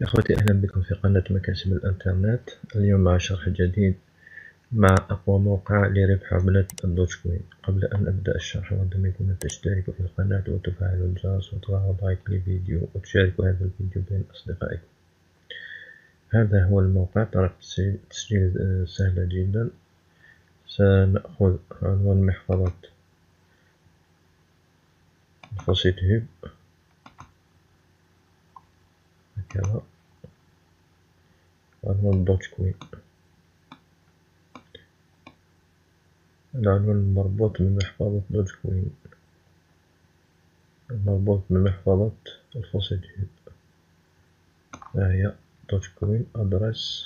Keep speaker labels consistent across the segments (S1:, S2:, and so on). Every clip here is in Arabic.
S1: إخوتي، أهلا بكم في قناة مكاسب الإنترنت. اليوم مع شرح جديد مع أقوى موقع لربح عملة الدوج كوين. قبل أن أبدأ الشرح أود منكم أن تشتركوا في القناة وتفعلوا الجرس وتضغطوا لايك للفيديو وتشاركوا هذا الفيديو بين أصدقائكم. هذا هو الموقع. طريقة التسجيل سهلة جدا. سنأخذ عنوان محفظة فوسيت هيب هكذا، عنوان دوج كوين، العنوان المربوط بمحفظة دوج كوين، المربوط بمحفظة الفوسيت هيب. ها هي دوج كوين أدرس.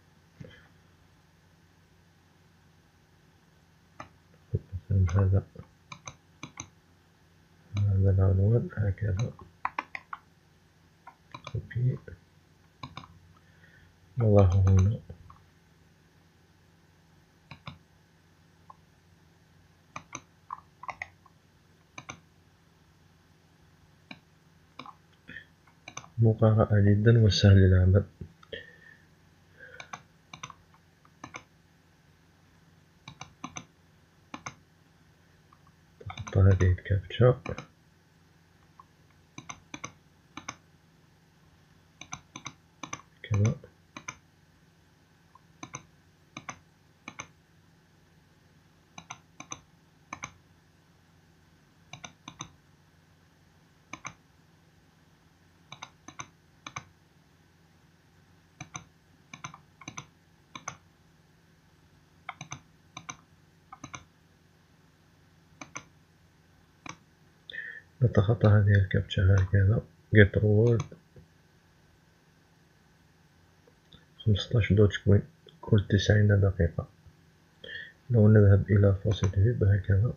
S1: هذا العنوان هكذا، كوبي، نضعه هنا. مقارنة جدا وسهل العمل. تحط هذه الكابتشا كذا، نتخطى هذه الكابتشا هكذا. get reward 15 دوج كوين كل 90 دقيقة. لو نذهب إلى فوسيت هيب هكذا،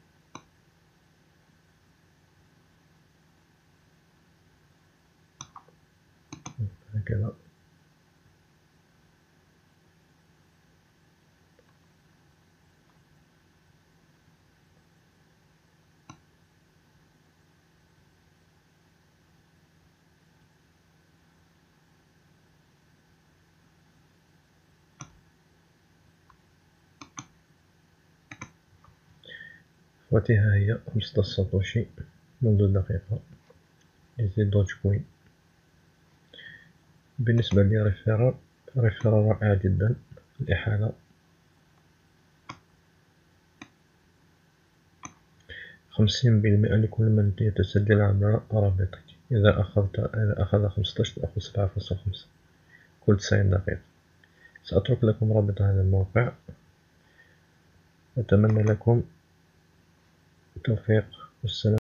S1: هكذا اخوتي. ها هي 15 ساتوشي منذ دقيقة يزيد دوج كوين. بالنسبة لريفيرال رائع جدا. الإحالة 50% لكل من يتسجل عبر رابطك. إذا أخذ 15 تأخذ 7.5 كل 90 دقيقة. سأترك لكم رابط هذا الموقع. أتمنى لكم التوفيق والسلام.